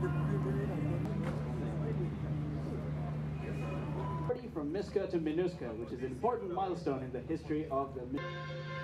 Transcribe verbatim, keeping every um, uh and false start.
From MISCA to MINUSCA, which is an important milestone in the history of the